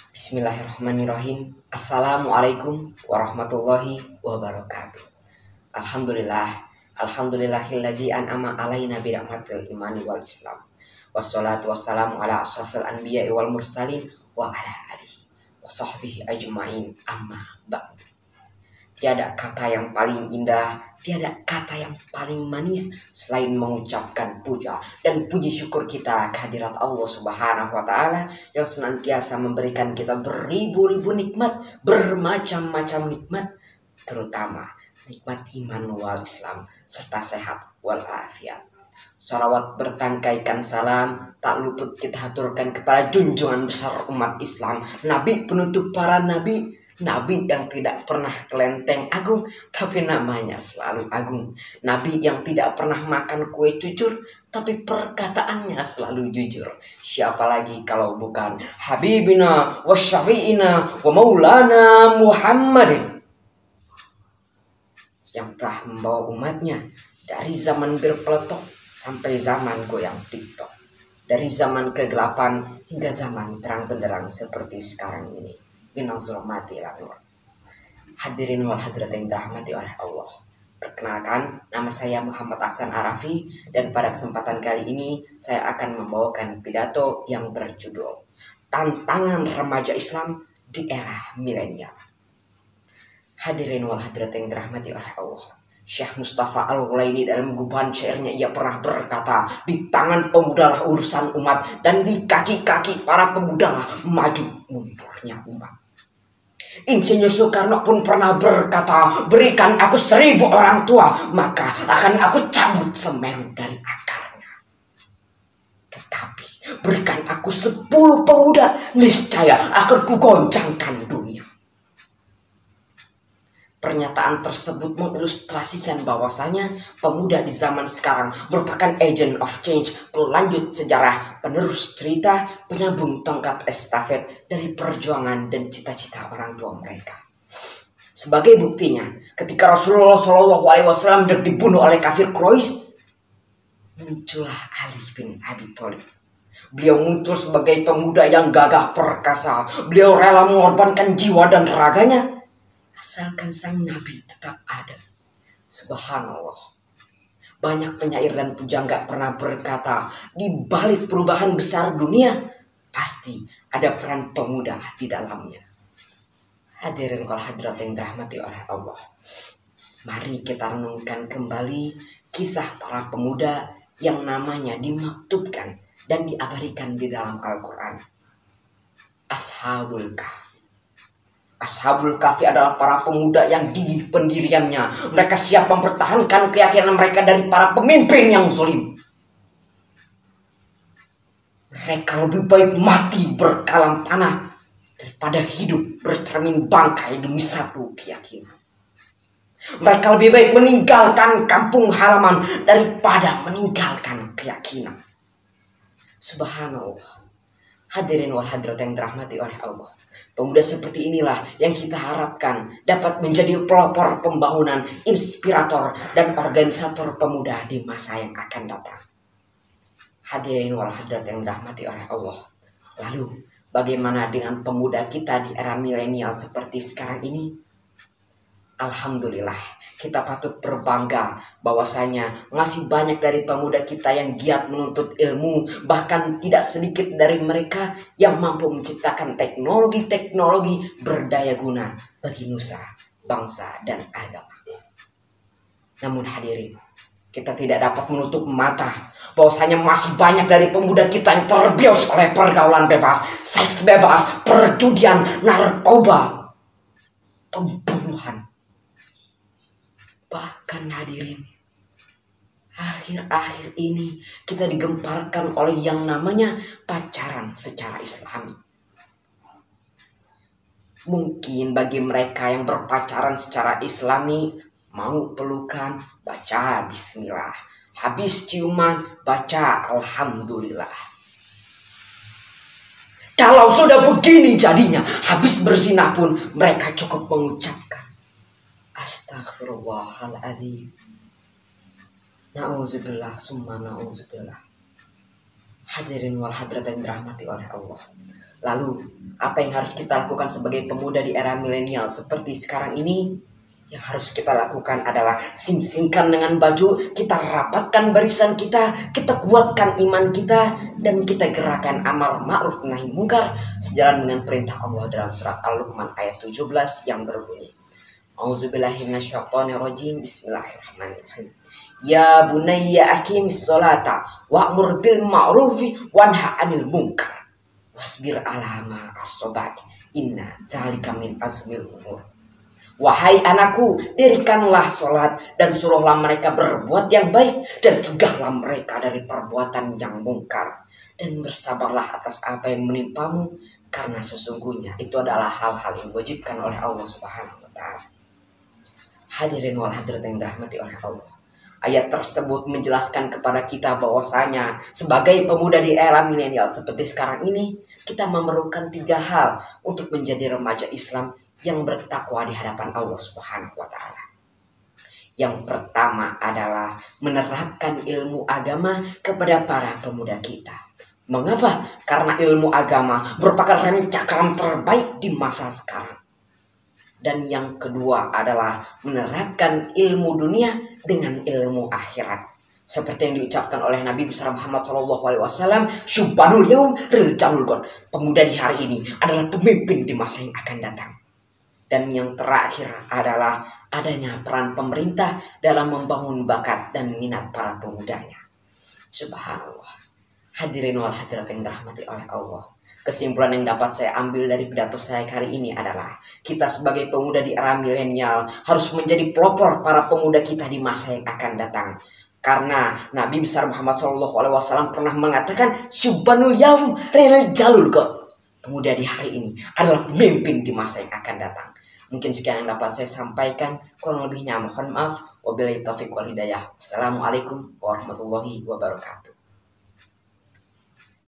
Bismillahirrahmanirrahim. Assalamualaikum warahmatullahi wabarakatuh. Alhamdulillah. Alhamdulillahillazi an'ama alaina bi rahmatil imani wal islam. Wassalatu wassalamu ala asrafil anbiya'i wal mursalin wa ala alihi wa sahbihi ajma'in, amma ba'du. Tiada kata yang paling indah, tiada kata yang paling manis selain mengucapkan puja dan puji syukur kita kehadirat Allah Subhanahu wa Ta'ala yang senantiasa memberikan kita beribu-ribu nikmat, bermacam-macam nikmat, terutama nikmat iman wal Islam serta sehat wal afiat. Salawat bertangkaikan salam tak luput kita haturkan kepada junjungan besar umat Islam, Nabi penutup para nabi, Nabi yang tidak pernah kelenteng agung, tapi namanya selalu agung. Nabi yang tidak pernah makan kue cucur, tapi perkataannya selalu jujur. Siapa lagi kalau bukan Habibina wa Syafi'ina wa Maulana Muhammadin, yang telah membawa umatnya dari zaman berpeletok sampai zaman goyang TikTok, dari zaman kegelapan hingga zaman terang benderang seperti sekarang ini. Minal zulumati ila nur. Hadirin wal hadirat yang dirahmati oleh Allah. Perkenalkan, nama saya Muhammad Ahsan Arafi, dan pada kesempatan kali ini saya akan membawakan pidato yang berjudul Tantangan Remaja Islam di Era Milenial. Hadirin wal hadirat yang dirahmati oleh Allah. Syekh Mustafa Al-Ghulaini dalam gubahan syairnya ia pernah berkata, di tangan pemudalah urusan umat, dan di kaki-kaki para pemudalah maju mundurnya umat. Insinyur Soekarno pun pernah berkata, berikan aku 1000 orang tua, maka akan aku cabut Semeru dari akarnya. Tetapi berikan aku 10 pemuda, niscaya akan kugoncangkan dunia. Pernyataan tersebut mengilustrasikan bahwasanya pemuda di zaman sekarang merupakan agent of change, pelanjut sejarah, penerus cerita, penyambung tongkat estafet dari perjuangan dan cita-cita orang tua mereka. Sebagai buktinya, ketika Rasulullah SAW dibunuh oleh kafir Quraisy, muncullah Ali bin Abi Thalib. Beliau muncul sebagai pemuda yang gagah perkasa. Beliau rela mengorbankan jiwa dan raganya asalkan sang Nabi tetap ada. Subhanallah. Banyak penyair dan pujangga pernah berkata, di balik perubahan besar dunia, pasti ada peran pemuda di dalamnya. Hadirin wal hadirat yang dirahmati oleh Allah. Mari kita renungkan kembali kisah para pemuda yang namanya dimaktubkan dan diabadikan di dalam Al-Quran. Ashabul Kahfi. Ashabul Kahfi adalah para pemuda yang di pendiriannya mereka siap mempertahankan keyakinan mereka dari para pemimpin yang zalim. Mereka lebih baik mati berkalam tanah daripada hidup bercermin bangkai demi satu keyakinan. Mereka lebih baik meninggalkan kampung halaman daripada meninggalkan keyakinan. Subhanallah. Hadirin wal hadirat yang dirahmati oleh Allah. Pemuda seperti inilah yang kita harapkan dapat menjadi pelopor pembangunan, inspirator, dan organisator pemuda di masa yang akan datang. Hadirin wal hadirat yang dirahmati oleh Allah. Lalu, bagaimana dengan pemuda kita di era milenial seperti sekarang ini? Alhamdulillah, kita patut berbangga bahwasanya masih banyak dari pemuda kita yang giat menuntut ilmu, bahkan tidak sedikit dari mereka yang mampu menciptakan teknologi-teknologi berdaya guna bagi nusa, bangsa, dan agama. Namun hadirin, kita tidak dapat menutup mata bahwasanya masih banyak dari pemuda kita yang terbius oleh pergaulan bebas, seks bebas, perjudian, narkoba, pembunuhan. Bahkan hadirin, akhir-akhir ini kita digemparkan oleh yang namanya pacaran secara islami. Mungkin bagi mereka yang berpacaran secara islami, mau pelukan, baca bismillah. Habis ciuman, baca alhamdulillah. Kalau sudah begini jadinya, habis berzina pun mereka cukup mengucapkan Astaghfirullahaladzim. Na'udzubillah summa na'udzubillah. Hadirin wal hadirat yang dirahmati oleh Allah. Lalu, apa yang harus kita lakukan sebagai pemuda di era milenial seperti sekarang ini? Yang harus kita lakukan adalah sing-singkan dengan baju, kita rapatkan barisan kita kuatkan iman kita, dan kita gerakan amal ma'ruf nahi mungkar sejalan dengan perintah Allah dalam surat Al-Luqman ayat 17 yang berbunyi, A'udzubillahi minasyaitonirrajim, bismillahirrahmanirrahim. Ya bunayya aqimis sholata wa'mur bil ma'rufi wanha 'anil munkar wasbir 'ala ma asobati inna dzalika min azmil umur. Wahai anakku, dirikanlah sholat dan suruhlah mereka berbuat yang baik dan cegahlah mereka dari perbuatan yang mungkar, dan bersabarlah atas apa yang menimpamu, karena sesungguhnya itu adalah hal-hal yang diwajibkan oleh Allah Subhanahu wa Ta'ala. Hadirin wal hadirat yang dirahmati oleh Allah, ayat tersebut menjelaskan kepada kita bahwasanya sebagai pemuda di era milenial seperti sekarang ini, kita memerlukan 3 hal untuk menjadi remaja Islam yang bertakwa di hadapan Allah Subhanahu wa Ta'ala. Yang pertama adalah menerapkan ilmu agama kepada para pemuda kita. Mengapa? Karena ilmu agama merupakan rem cakram terbaik di masa sekarang. Dan yang kedua adalah menerapkan ilmu dunia dengan ilmu akhirat. Seperti yang diucapkan oleh Nabi besar Muhammad SAW, Syubbanul yaum riljalul gon. Pemuda di hari ini adalah pemimpin di masa yang akan datang. Dan yang terakhir adalah adanya peran pemerintah dalam membangun bakat dan minat para pemudanya. Subhanallah. Hadirin wal hadirat yang dirahmati oleh Allah. Kesimpulan yang dapat saya ambil dari pidato saya kali ini adalah kita sebagai pemuda di era milenial harus menjadi pelopor para pemuda kita di masa yang akan datang. Karena Nabi besar Muhammad SAW pernah mengatakan, Syubbanul yaum riljalul gon. Pemuda di hari ini adalah pemimpin di masa yang akan datang. Mungkin sekian yang dapat saya sampaikan. Kurang lebihnya mohon maaf. Wabillahi taufiq wal hidayah. Assalamualaikum warahmatullahi wabarakatuh.